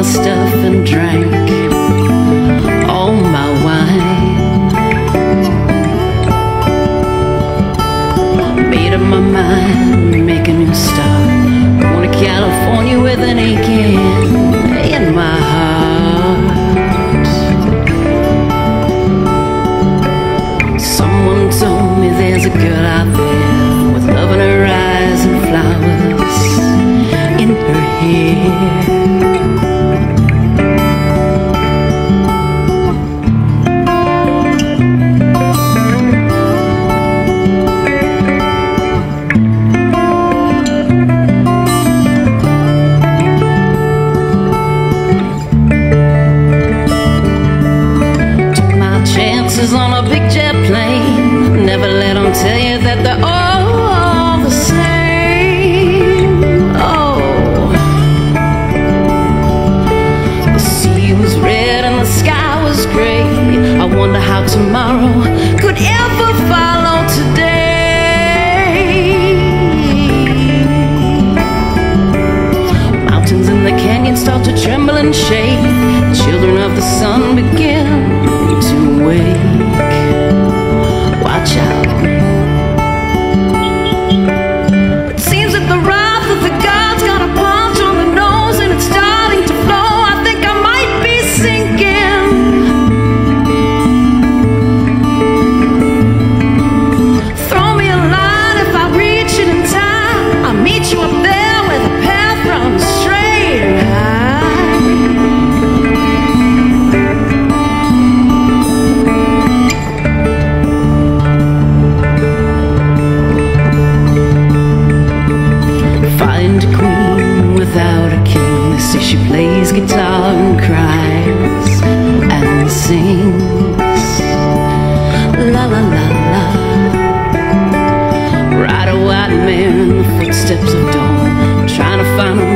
stuff and drank all my wine. Made up my mind, make a new start. Going to California with an aching in my heart. Someone told me there's a girl out there with love in her eyes and flowers in her hair. On a big jet plane, never let them tell you that they're all the same. Oh, the sea was red and the sky was gray. I wonder how tomorrow could ever follow today. Mountains in the canyon start to tremble and shake. Children of the sun begin to wake. Watch out. It seems that the wrath of the gods got a punch on the nose and it's starting to flow. I think I might be sinking. Throw me a line if I reach it in time. I'll meet you up there where the path runs straight and high. Without a king, they say she plays guitar and cries and sings. La la la la. Ride a white mare in the footsteps of dawn, trying to find a